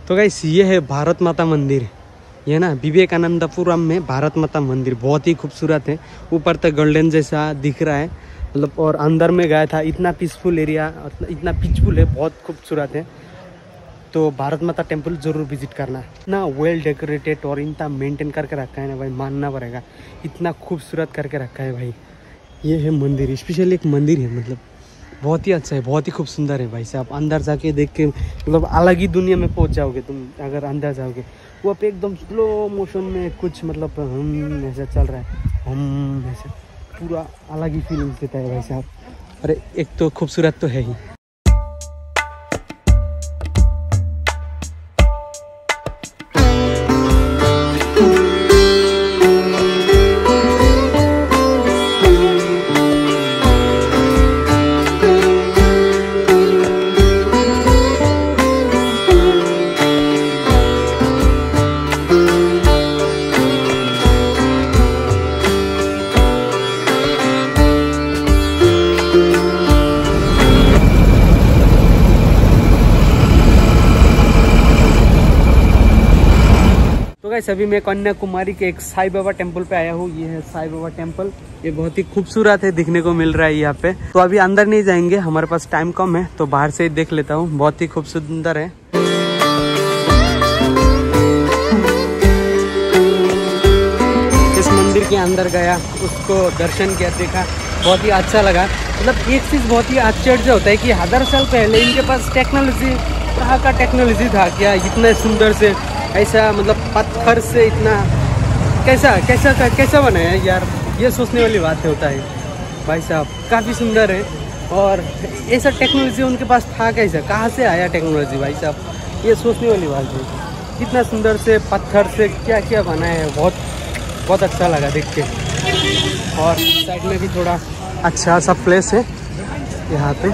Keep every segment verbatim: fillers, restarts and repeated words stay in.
तो गाइस ये है भारत माता मंदिर, ये ना विवेकानंदपुरम में भारत माता मंदिर बहुत ही खूबसूरत है। ऊपर तक गोल्डन जैसा दिख रहा है मतलब, और अंदर में गया था, इतना पीसफुल एरिया, इतना पीसफुल है, बहुत खूबसूरत है। तो भारत माता टेम्पल जरूर विजिट करना ना, वेल डेकोरेटेड और इतना मेंटेन करके रखा है ना भाई, मानना पड़ेगा, इतना खूबसूरत करके रखा है भाई। ये है मंदिर, स्पेशल एक मंदिर है, मतलब बहुत ही अच्छा है, बहुत ही खूब सुंदर है भाई साहब। अंदर जाके देख के मतलब अलग ही दुनिया में पहुंच जाओगे तुम अगर अंदर जाओगे। वो पे एकदम स्लो मोशन में कुछ मतलब हम ऐसा चल रहा है, हम ऐसे पूरा अलग ही फीलिंग्स देता है भाई साहब। अरे एक तो खूबसूरत तो है ही। अभी मैं कन्याकुमारी के एक साईं बाबा टेम्पल पे आया हूँ। ये है साईं बाबा टेम्पल, ये बहुत ही खूबसूरत है, दिखने को मिल रहा है यहाँ पे। तो अभी अंदर नहीं जाएंगे, हमारे पास टाइम कम है, तो बाहर से ही देख लेता हूँ। बहुत ही खूब सुंदर है। इस मंदिर के अंदर गया, उसको दर्शन किया, देखा, बहुत ही अच्छा लगा। मतलब एक चीज बहुत ही आश्चर्य होता है कि हजार साल पहले इनके पास टेक्नोलॉजी, कहाँ का टेक्नोलॉजी था क्या, इतना सुंदर से ऐसा मतलब पत्थर से इतना कैसा कैसा कैसा बनाया है यार, ये सोचने वाली बात होता है भाई साहब। काफ़ी सुंदर है, और ऐसा टेक्नोलॉजी उनके पास था कैसा, कहाँ से आया टेक्नोलॉजी भाई साहब, ये सोचने वाली बात है। इतना सुंदर से पत्थर से क्या क्या बनाया है, बहुत बहुत अच्छा लगा देख के। और साइड में भी थोड़ा अच्छा सा प्लेस है यहाँ पे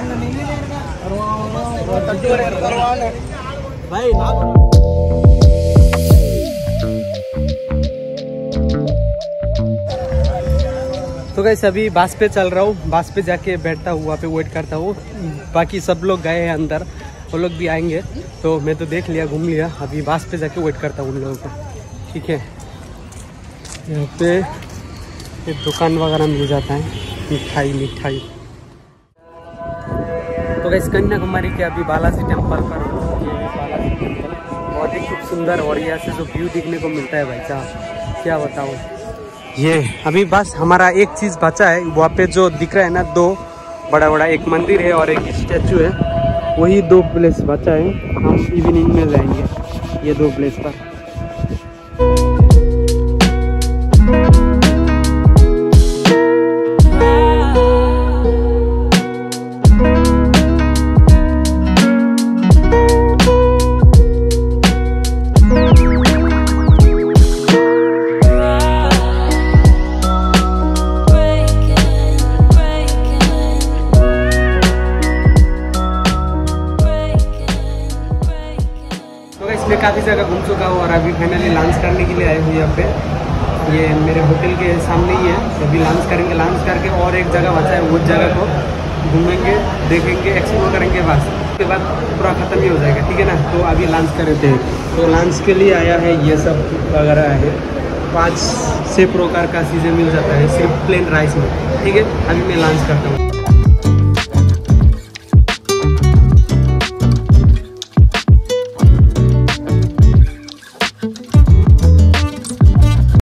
भाई। तो गाइस अभी बस पे चल रहा हूँ, बस पे जाके बैठता हूँ, वहाँ पे वेट करता हूँ। बाकी सब लोग गए हैं अंदर, वो लोग भी आएंगे। तो मैं तो देख लिया, घूम लिया, अभी बस पे जाके वेट करता हूँ उन लोगों को, ठीक है। यहाँ पे एक दुकान वगैरह मिल जाता है, मिठाई मिठाई। तो गाइस कन्याकुमारी के अभी बालाजी टेम्पल पर, बालाजी टेम्पल बहुत ही खूब सुंदर, और यहाँ से जो व्यू देखने को मिलता है भाई साहब, क्या बताऊँ। ये अभी बस हमारा एक चीज़ बचा है, वहाँ पे जो दिख रहा है ना, दो बड़ा बड़ा, एक मंदिर है और एक स्टैचू है, वही दो प्लेस बचा है। हम इवनिंग में जाएंगे ये दो प्लेस पर। काफ़ी जगह घूम चुका हूँ और अभी फाइनली लंच करने के लिए आए हुए यहाँ पे। ये मेरे होटल के सामने ही है, अभी लंच करेंगे। लंच करके और एक जगह बचा है, उस जगह को घूमेंगे, देखेंगे, एक्सप्लोर करेंगे, बस उसके बाद पूरा ख़त्म ही हो जाएगा, ठीक है ना। तो अभी लंच कर रहे थे, तो लंच के लिए आया है, ये सब वगैरह है। पाँच छः प्रकार का चीज़ें मिल जाता है सिर्फ प्लेन राइस में, ठीक है। अभी मैं लंच करता हूँ।